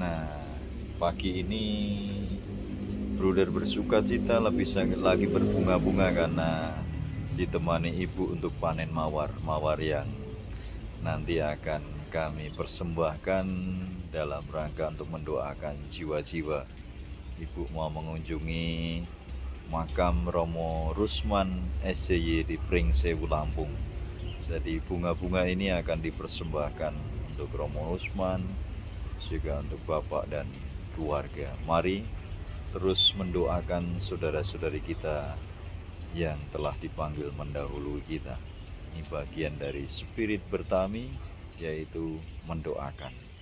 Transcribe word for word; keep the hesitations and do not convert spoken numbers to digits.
Nah, pagi ini Bruder bersuka cita lebih sangat lagi berbunga-bunga karena ditemani ibu untuk panen mawar. Mawar yang nanti akan kami persembahkan dalam rangka untuk mendoakan jiwa-jiwa. Ibu mau mengunjungi makam Romo Rusman S C Y di Pringsewu, Lampung. Jadi bunga-bunga ini akan dipersembahkan untuk Romo Rusman, juga untuk Bapak dan keluarga. Mari terus mendoakan saudara-saudari kita yang telah dipanggil mendahului kita. Ini bagian dari spirit bertami, yaitu mendoakan.